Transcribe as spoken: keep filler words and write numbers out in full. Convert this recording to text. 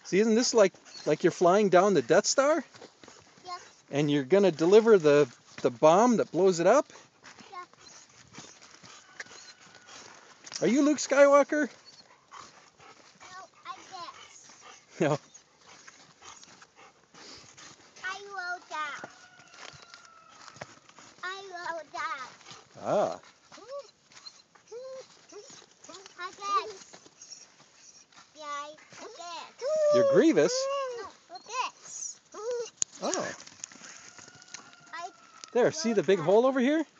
See, isn't this like like you're flying down the Death Star? Yeah. And you're gonna deliver the the bomb that blows it up? Yeah. Are you Luke Skywalker? No, I guess. No. I will down. I will down. Ah. I guess. Yeah, I guess. You're Grievous? No, I guess. Oh. I There, see the big hole over here?